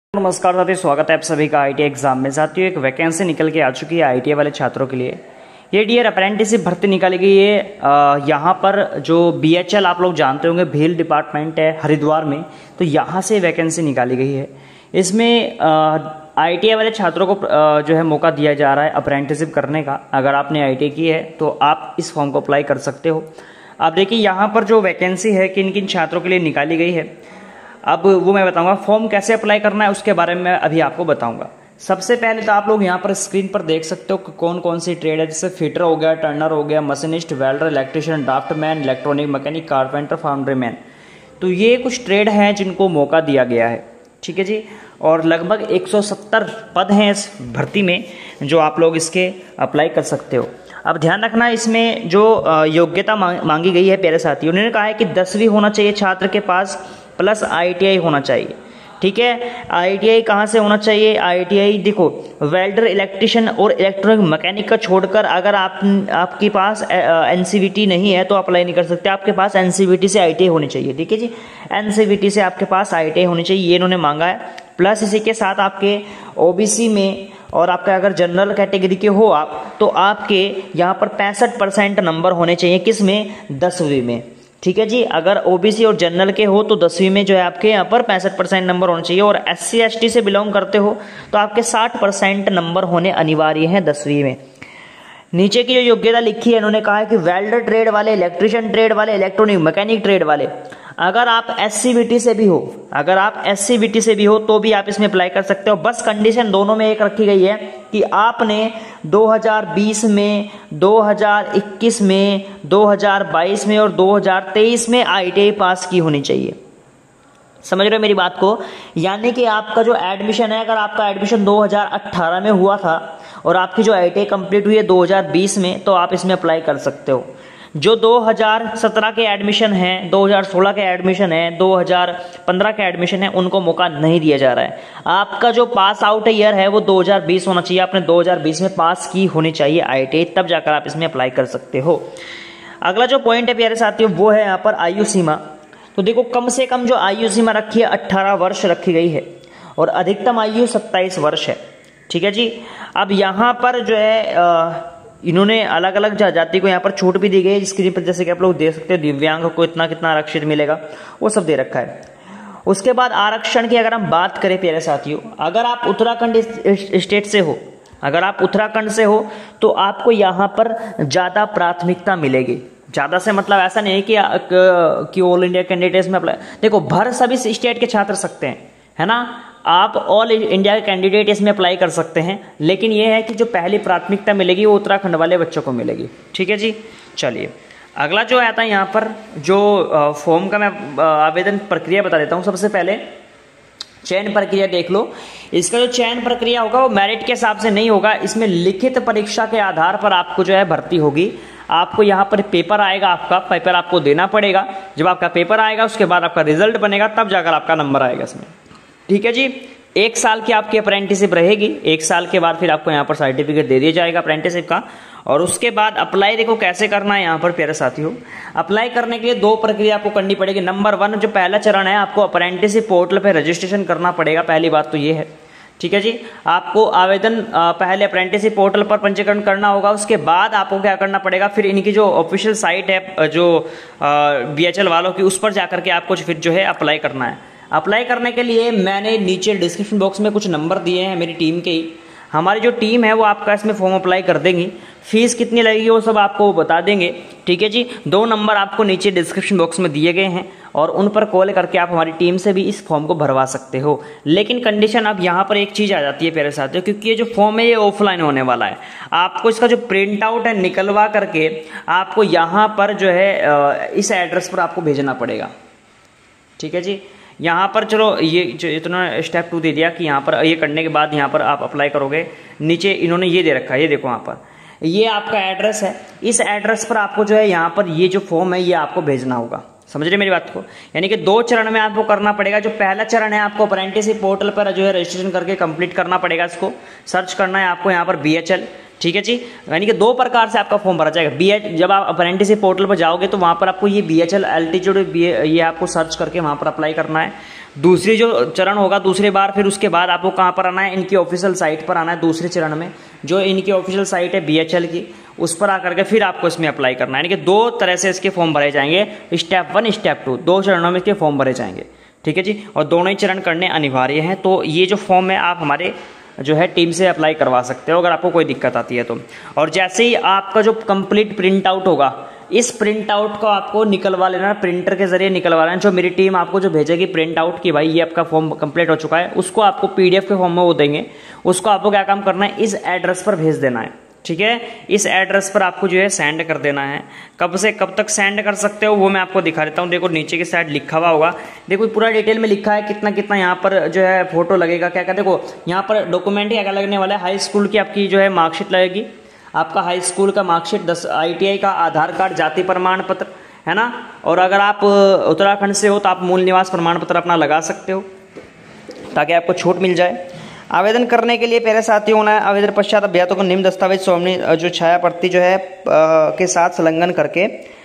नमस्कार साथियों, स्वागत है आप सभी का आईटीआई एग्जाम में। साथियों, एक वैकेंसी निकल के आ चुकी है आईटीआई वाले छात्रों के लिए। ये डियर अप्रेंटिसशिप भर्ती निकाली गई है। यहाँ पर जो बीएचएल आप लोग जानते होंगे, भेल डिपार्टमेंट है हरिद्वार में, तो यहाँ से वैकेंसी निकाली गई है। इसमें आईटीआई वाले छात्रों को जो है मौका दिया जा रहा है अप्रेंटिसशिप करने का। अगर आपने आईटीआई की है तो आप इस फॉर्म को अप्लाई कर सकते हो। आप देखिए यहाँ पर जो वैकेंसी है किन किन छात्रों के लिए निकाली गई है, अब वो मैं बताऊंगा। फॉर्म कैसे अप्लाई करना है उसके बारे में मैं अभी आपको बताऊंगा। सबसे पहले तो आप लोग यहाँ पर स्क्रीन पर देख सकते हो कि कौन कौन सी ट्रेड है, जैसे फिटर हो गया, टर्नर हो गया, machinist, welder, electrician, draftman, electronic mechanic, carpenter, foundry man. तो ये कुछ ट्रेड हैं जिनको मौका दिया गया है, ठीक है जी। और लगभग 170 पद हैं इस भर्ती में जो आप लोग इसके अप्लाई कर सकते हो। अब ध्यान रखना, इसमें जो योग्यता मांगी गई है प्यारे साथियों, उन्होंने कहा है कि 10वीं होना चाहिए छात्र के पास, प्लस आईटीआई होना चाहिए, ठीक है। आईटीआई कहाँ से होना चाहिए? आईटीआई देखो, वेल्डर, इलेक्ट्रिशियन और इलेक्ट्रॉनिक मैकेनिक का छोड़कर अगर आपके पास एनसीवीटी नहीं है तो अप्लाई नहीं कर सकते। आपके पास एनसीवीटी से आईटीआई होनी चाहिए, ठीक है जी। एनसीवीटी से आपके पास आईटीआई होनी चाहिए, ये इन्होंने मांगा है। प्लस इसी के साथ आपके ओबीसी में और आपका अगर जनरल कैटेगरी के हो आप, तो आपके यहाँ पर 65% नंबर होने चाहिए। किस में? 10वीं में, ठीक है जी। अगर ओबीसी और जनरल के हो तो 10वीं में जो है आपके यहाँ पर 65% नंबर होने चाहिए। और एससी एसटी से बिलोंग करते हो तो आपके 60% नंबर होने अनिवार्य हैं 10वीं में। नीचे की जो योग्यता लिखी है, इन्होंने कहा है कि वेल्डर ट्रेड वाले, इलेक्ट्रिशियन ट्रेड वाले, इलेक्ट्रॉनिक मैकेनिक ट्रेड वाले, अगर आप एससीबीटी से भी हो, अगर आप एससीबीटी से भी हो तो भी आप इसमें अप्लाई कर सकते हो। बस कंडीशन दोनों में एक रखी गई है कि आपने 2020 में, 2021 में, 2022 में और 2023 में आईटीआई पास की होनी चाहिए। समझ रहे हो मेरी बात को? यानी कि आपका जो एडमिशन है, अगर आपका एडमिशन 2018 में हुआ था और आपकी जो आईटीआई कंप्लीट हुई है 2020 में, तो आप इसमें अप्लाई कर सकते हो। जो 2017 के एडमिशन हैं, 2016 के एडमिशन हैं, 2015 के एडमिशन है, उनको मौका नहीं दिया जा रहा है। आपका जो पास आउट ईयर है वो 2020 होना चाहिए। आपने 2020 में पास की होनी चाहिए आईटीआई, तब जाकर आप इसमें अप्लाई कर सकते हो। अगला जो पॉइंट है प्यारे साथियों, वो है यहाँ पर आयु सीमा। तो देखो, कम से कम जो आयु सीमा रखी है 18 वर्ष रखी गई है और अधिकतम आयु 27 वर्ष है, ठीक है जी। अब यहाँ पर जो है इन्होंने अलग अलग जाति को यहाँ पर छूट भी दी गई है। स्क्रीन पर जैसे कि आप लोग देख सकते हो, दिव्यांग को इतना कितना आरक्षित मिलेगा वो सब दे रखा है। उसके बाद आरक्षण की अगर हम बात करें प्यारे साथियों, अगर आप उत्तराखंड स्टेट से हो, अगर आप उत्तराखंड से हो तो आपको यहाँ पर ज्यादा प्राथमिकता मिलेगी। ज्यादा से मतलब ऐसा नहीं है कि ऑल इंडिया कैंडिडेट्स में अप्लाई, देखो भर सभी स्टेट के छात्र सकते हैं, है ना। आप ऑल इंडिया के कैंडिडेट इसमें अप्लाई कर सकते हैं, लेकिन यह है कि जो पहली प्राथमिकता मिलेगी वो उत्तराखंड वाले बच्चों को मिलेगी, ठीक है जी। चलिए, अगला जो आता है यहाँ पर जो फॉर्म का मैं आवेदन प्रक्रिया बता देता हूँ। सबसे पहले चयन प्रक्रिया देख लो। इसका जो चयन प्रक्रिया होगा वो मेरिट के हिसाब से नहीं होगा, इसमें लिखित परीक्षा के आधार पर आपको जो है भर्ती होगी। आपको यहाँ पर पेपर आएगा, आपका पेपर आपको देना पड़ेगा। जब आपका पेपर आएगा उसके बाद आपका रिजल्ट बनेगा, तब जाकर आपका नंबर आएगा इसमें, ठीक है जी। 1 साल की आपकी अप्रेंटिसशिप रहेगी। 1 साल के बाद फिर आपको यहाँ पर सर्टिफिकेट दे दिया जाएगा अप्रेंटिसशिप का। और उसके बाद अप्लाई देखो कैसे करना है यहाँ पर प्यारे साथियों। अप्लाई करने के लिए 2 प्रक्रिया आपको करनी पड़ेगी। नंबर 1 जो पहला चरण है, आपको अप्रेंटिसशिप पोर्टल पर रजिस्ट्रेशन करना पड़ेगा। पहली बात तो ये है, ठीक है जी। आपको आवेदन पहले अप्रेंटिसशिप पोर्टल पर पंजीकरण करना होगा। उसके बाद आपको क्या करना पड़ेगा, फिर इनकी जो ऑफिशियल साइट है जो बीएचएल वालों की, उस पर जाकर के आपको फिर जो है अप्लाई करना है। अप्लाई करने के लिए मैंने नीचे डिस्क्रिप्शन बॉक्स में कुछ नंबर दिए हैं मेरी टीम के ही। हमारी जो टीम है वो आपका इसमें फॉर्म अप्लाई कर देंगी। फीस कितनी लगेगी वो सब आपको बता देंगे, ठीक है जी। 2 नंबर आपको नीचे डिस्क्रिप्शन बॉक्स में दिए गए हैं और उन पर कॉल करके आप हमारी टीम से भी इस फॉर्म को भरवा सकते हो। लेकिन कंडीशन अब यहाँ पर एक चीज़ आ जाती है प्यारे साथियों, क्योंकि ये जो फॉर्म है ये ऑफलाइन होने वाला है। आपको इसका जो प्रिंट आउट है निकलवा करके आपको यहाँ पर जो है इस एड्रेस पर आपको भेजना पड़ेगा, ठीक है जी। यहाँ पर चलो ये जो इतना स्टेप 2 दे दिया कि यहाँ पर ये करने के बाद यहाँ पर आप अप्लाई करोगे। नीचे इन्होंने ये दे रखा है, ये देखो यहाँ पर ये आपका एड्रेस है। इस एड्रेस पर आपको जो है यहाँ पर ये जो फॉर्म है ये आपको भेजना होगा। समझ रहे मेरी बात को? यानी कि 2 चरण में आपको करना पड़ेगा। जो पहला चरण है, आपको अप्रेंटिसशिप पोर्टल पर जो है रजिस्ट्रेशन करके कंप्लीट करना पड़ेगा। इसको सर्च करना है आपको यहाँ पर बीएचएल, ठीक है जी। यानी कि 2 प्रकार से आपका फॉर्म भरा जाएगा। जब आप अप्रेंटिसशिप पोर्टल पर जाओगे तो वहाँ पर आपको ये बीएचएल एल्टीट्यूड ये आपको सर्च करके वहाँ पर अप्लाई करना है। दूसरी जो चरण होगा दूसरी बार, फिर उसके बाद आपको कहाँ पर आना है, इनकी ऑफिशियल साइट पर आना है दूसरे चरण में, जो इनकी ऑफिशियल साइट है BHL की, उस पर आकर के फिर आपको इसमें अप्लाई करना है। यानी कि 2 तरह से इसके फॉर्म भरे जाएंगे, स्टेप 1 स्टेप 2, 2 चरणों में इसके फॉर्म भरे जाएंगे। ठीक है जी, और दोनों ही चरण करने अनिवार्य हैं। तो ये जो फॉर्म है आप हमारे जो है टीम से अप्लाई करवा सकते हो अगर आपको कोई दिक्कत आती है तो। और जैसे ही आपका जो कंप्लीट प्रिंट आउट होगा, इस प्रिंट आउट को आपको निकलवा लेना, प्रिंटर के जरिए निकलवा लेना। जो मेरी टीम आपको जो भेजेगी प्रिंट आउट की भाई ये आपका फॉर्म कंप्लीट हो चुका है, उसको आपको PDF के फॉर्म में वो देंगे, उसको आपको क्या काम करना है, इस एड्रेस पर भेज देना है। ठीक है, इस एड्रेस पर आपको जो है सेंड कर देना है। कब से कब तक सेंड कर सकते हो वो मैं आपको दिखा देता हूँ। देखो नीचे की साइड लिखा हुआ होगा, देखो पूरा डिटेल में लिखा है कितना कितना यहाँ पर जो है फोटो लगेगा, क्या क्या। देखो यहाँ पर डॉक्यूमेंट क्या क्या लगने वाला है, हाई स्कूल की आपकी जो है मार्कशीट लगेगी, आपका हाई स्कूल का मार्कशीट, 10 ITI का आधार कार्ड, जाति प्रमाण पत्र, है ना। और अगर आप उत्तराखंड से हो तो आप मूल निवास प्रमाण पत्र अपना लगा सकते हो ताकि आपको छूट मिल जाए। आवेदन करने के लिए पहले साथी होना है। आवेदन पश्चात अभ्यर्थियों को निम्न दस्तावेज स्वामी जो छाया प्रति जो है के साथ संलग्न करके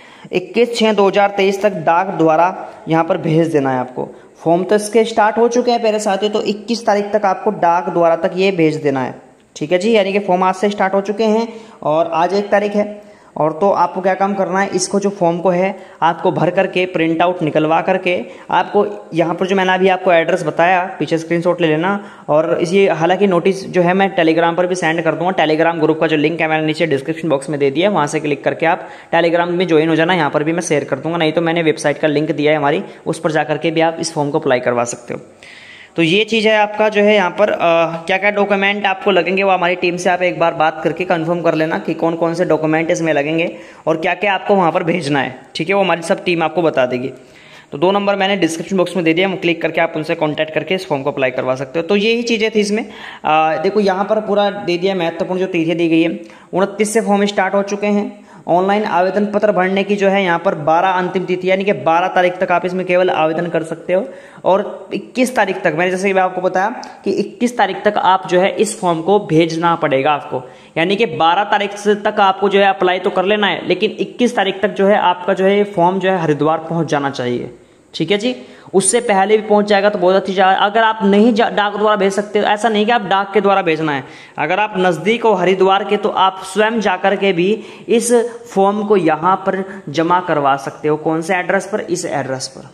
21/6/2023 तक डाक द्वारा यहाँ पर भेज देना है आपको। फॉर्म तो इसके स्टार्ट हो चुके हैं पहले साथी, तो 21 तारीख तक आपको डाक द्वारा तक ये भेज देना है। ठीक है जी, यानी कि फॉर्म आज से स्टार्ट हो चुके हैं और आज 1 तारीख है। और तो आपको क्या काम करना है, इसको जो फॉर्म को है आपको भर करके प्रिंट आउट निकलवा करके आपको यहाँ पर जो मैंने अभी आपको एड्रेस बताया पीछे स्क्रीनशॉट ले लेना। और इसी हालांकि नोटिस जो है मैं टेलीग्राम पर भी सेंड कर दूंगा। टेलीग्राम ग्रुप का जो लिंक है मैंने नीचे डिस्क्रिप्शन बॉक्स में दे दिया है, वहाँ से क्लिक करके आप टेलीग्राम में ज्वाइन हो जाना। यहाँ पर भी मैं शेयर कर दूंगा, नहीं तो मैंने वेबसाइट का लिंक दिया है हमारी, उस पर जाकर के भी आप इस फॉर्म को अप्लाई करवा सकते हो। तो ये चीज़ है आपका जो है यहाँ पर क्या क्या डॉक्यूमेंट आपको लगेंगे वो हमारी टीम से आप एक बार बात करके कंफर्म कर लेना कि कौन कौन से डॉक्यूमेंट इसमें लगेंगे और क्या क्या आपको वहाँ पर भेजना है। ठीक है, वो हमारी सब टीम आपको बता देगी। तो 2 नंबर मैंने डिस्क्रिप्शन बॉक्स में दे दिया, क्लिक करके आप उनसे कॉन्टैक्ट करके इस फॉर्म को अप्लाई करवा सकते हो। तो यही चीज़ें थी इसमें। देखो यहाँ पर पूरा दे दिया, महत्वपूर्ण जो तिथियाँ दी गई है, 29 से फॉर्म स्टार्ट हो चुके हैं। ऑनलाइन आवेदन पत्र भरने की जो है यहाँ पर 12 अंतिम तिथि, यानी कि 12 तारीख तक आप इसमें केवल आवेदन कर सकते हो। और 21 तारीख तक, मैंने जैसे कि मैं आपको बताया कि 21 तारीख तक आप जो है इस फॉर्म को भेजना पड़ेगा आपको। यानी कि 12 तारीख से तक आपको जो है अप्लाई तो कर लेना है, लेकिन 21 तारीख तक जो है आपका जो है फॉर्म जो है हरिद्वार पहुंच जाना चाहिए। ठीक है जी, उससे पहले भी पहुंच जाएगा तो बहुत अच्छी जगह। अगर आप नहीं डाक द्वारा भेज सकते, ऐसा नहीं कि आप डाक के द्वारा भेजना है, अगर आप नज़दीक हो हरिद्वार के तो आप स्वयं जाकर के भी इस फॉर्म को यहाँ पर जमा करवा सकते हो। कौन से एड्रेस पर, इस एड्रेस पर,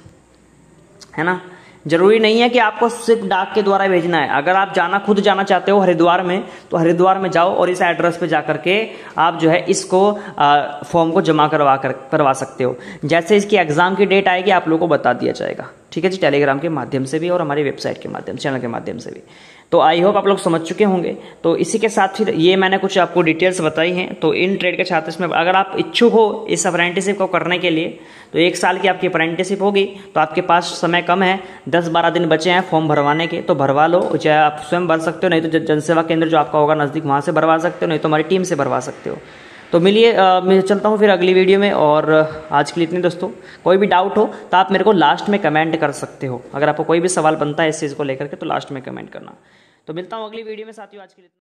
है ना। जरूरी नहीं है कि आपको सिर्फ डाक के द्वारा भेजना है। अगर आप खुद जाना चाहते हो हरिद्वार में तो हरिद्वार में जाओ और इस एड्रेस पे जाकर के आप जो है इसको फॉर्म को जमा करवा सकते हो। जैसे इसकी एग्जाम की डेट आएगी आप लोगों को बता दिया जाएगा। ठीक है जी, टेलीग्राम के माध्यम से भी और हमारी वेबसाइट के माध्यम, चैनल के माध्यम से भी। तो आई होप आप लोग समझ चुके होंगे। तो इसी के साथ फिर ये मैंने कुछ आपको डिटेल्स बताई हैं। तो इन ट्रेड के छात्र इसमें अगर आप इच्छुक हो इस अप्रेंटिसशिप को करने के लिए, तो 1 साल की आपकी अप्रेंटिसशिप होगी, तो आपके पास समय कम है, 10-12 दिन बचे हैं फॉर्म भरवाने के, तो भरवा लो। चाहे आप स्वयं भर सकते हो, नहीं तो जनसेवा केंद्र जो आपका होगा नज़दीक वहाँ से भरवा सकते हो, नहीं तो हमारी टीम से भरवा सकते हो। तो मिलिए, मैं चलता हूँ फिर अगली वीडियो में। और आज के लिए इतने दोस्तों, कोई भी डाउट हो तो आप मेरे को लास्ट में कमेंट कर सकते हो। अगर आपको कोई भी सवाल बनता है इस चीज़ को लेकर के तो लास्ट में कमेंट करना। तो मिलता हूँ अगली वीडियो में साथियों, आज के लिए।